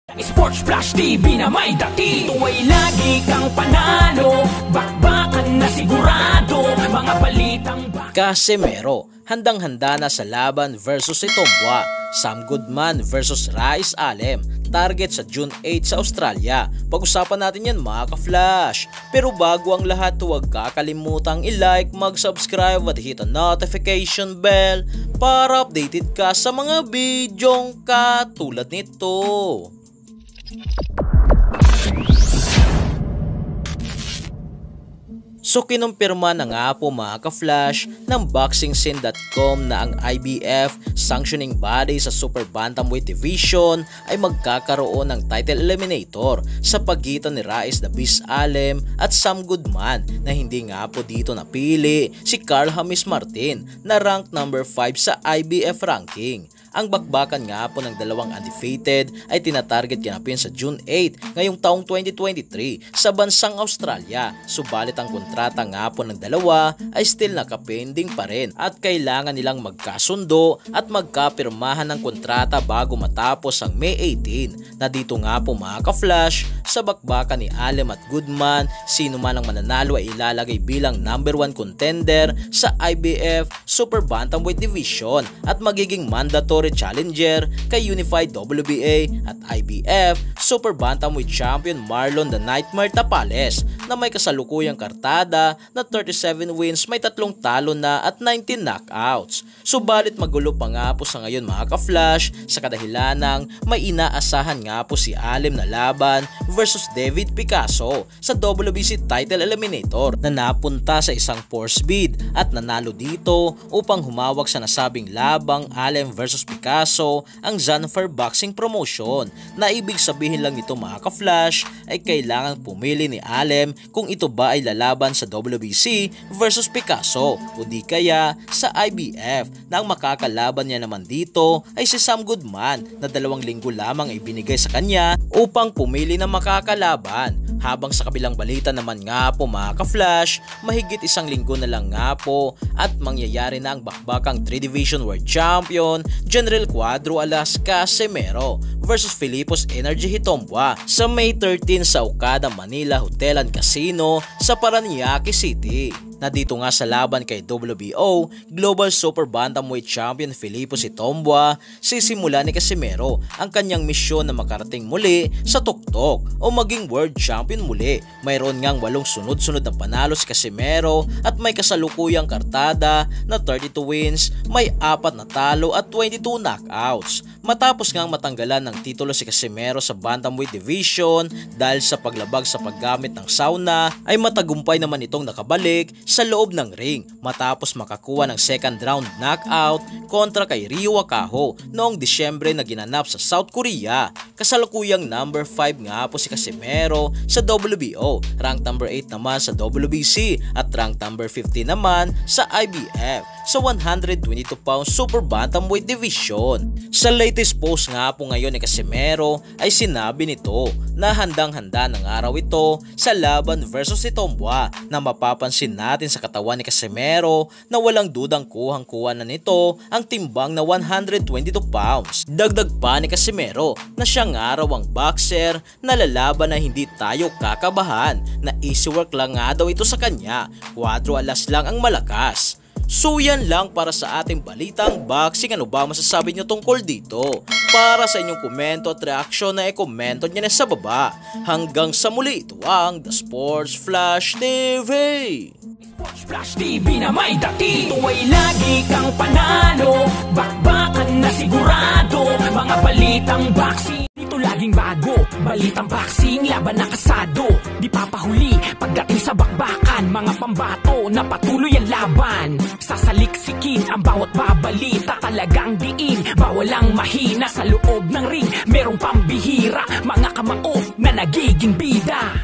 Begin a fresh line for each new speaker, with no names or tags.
SportsFlash TV na may dati. Ito ay lagi kang panalo, bakbakan na sigurado, mga balitang
CASIMERO, handang-handa na sa laban versus Nghitumbwa. Goodman versus Raeese ALEEM, target sa June 8 sa Australia. Pag-usapan natin yan mga ka-flash. Pero bago ang lahat, huwag kakalimutang i-like, mag-subscribe at hit ang notification bell para updated ka sa mga bidyong katulad nito. So kinumpirma na nga po mga ka-flash ng BoxingScene.com na ang IBF sanctioning body sa Super Bantamweight Division ay magkakaroon ng title eliminator sa pagitan ni Raeese the Beast ALEEM at Goodman, na hindi nga po dito napili si Carl James Martin na ranked number 5 sa IBF ranking. Ang bakbakan nga po ng dalawang undefeated ay tinatarget ganapin sa June 8 ngayong taong 2023 sa bansang Australia. Subalit ang kontrata nga po ng dalawa ay still nakapending pa rin at kailangan nilang magkasundo at magkapirmahan ng kontrata bago matapos ang May 18. Na dito nga po mga ka-flash, sa bakbakan ni ALEEM at Goodman, sino man ang mananalo ay ilalagay bilang number 1 contender sa IBF Super Bantamweight Division at magiging mandatory challenger kay Unified WBA at IBF Super Bantamweight Champion Marlon the Nightmare Tapales, na may kasalukuyang kartada na 37 wins, may 3 talo na at 19 knockouts. Subalit magulo pa nga po sa ngayon mga ka-flash sa kadahilanang may inaasahan nga po si ALEEM na laban versus David Picasso sa WBC title eliminator na napunta sa isang force bid at nanalo dito upang humawak sa nasabing labang ALEEM versus Picasso ang Zanfer Boxing Promotion. Na ibig sabihin lang nito mga ka-flash ay kailangan pumili ni ALEEM kung ito ba ay lalaban sa WBC versus Picasso o di kaya sa IBF, na ang makakalaban niya naman dito ay si Goodman na 2 linggo lamang ay binigay sa kanya upang pumili ng makakalaban. Habang sa kabilang balita naman nga po mga ka-flash, mahigit 1 linggo na lang nga po at mangyayari na ang bakbakang 3 Division World Champion General Cuadro alas CASIMERO versus Fillipus Energy Nghitumbwa sa May 13 sa Okada Manila Hotel and Casino sa Paranaque City. Na dito nga sa laban kay WBO Global Super Bantamweight Champion Fillipus Nghitumbwa, sisimula ni CASIMERO ang kanyang misyon na makarating muli sa tuktok o maging World Champion muli. Mayroon ngang 8 sunod-sunod na panalo si CASIMERO at may kasalukuyang kartada na 32 wins, may 4 na talo at 22 knockouts. Matapos ngang matanggalan ng titulo si CASIMERO sa Bantamweight Division dahil sa paglabag sa paggamit ng sauna, ay matagumpay naman itong nakabalik sa loob ng ring matapos makakuha ng second round knockout kontra kay Ryo Wakaho noong Disyembre na ginanap sa South Korea. Kasalukuyang number 5 nga po si CASIMERO sa WBO, rank number 8 naman sa WBC at rank number 15 naman sa IBF sa 122 pounds Super Bantamweight Division. Sa latest post nga po ngayon ni CASIMERO ay sinabi nito na handang-handa ng araw ito sa laban versus Nghitumbwa, na mapapansin natin sa katawan ni CASIMERO na walang dudang kuhang-kuha na nito ang timbang na 122 pounds. Dagdag pa ni CASIMERO na siyang araw ang boxer na lalaban na hindi tayo kakabahan, na easy work lang nga daw ito sa kanya, 4 alas lang ang malakas. So yan lang para sa ating balitang boxing. Ano ba masasabi nyo tungkol dito? Para sa inyong komento at reaksyon na i-komento nyo na sa baba. Hanggang sa muli, ito ang The SportsFlash TV.
SportsFlash TV na may dati. Ito ay lagi kang panalo, bakbakan na sigurado, mga balitang boxing. Dito laging bago, balitang boxing, laban na kasado. Di papahuli pagdating sa bakbakan, mga pambato na patuloy ang laban. Sasaliksikin ang bawat babalita, talagang diin, bawal ang mahina. Sa loob ng ring, merong pambihira, mga kamao na nagiging bida.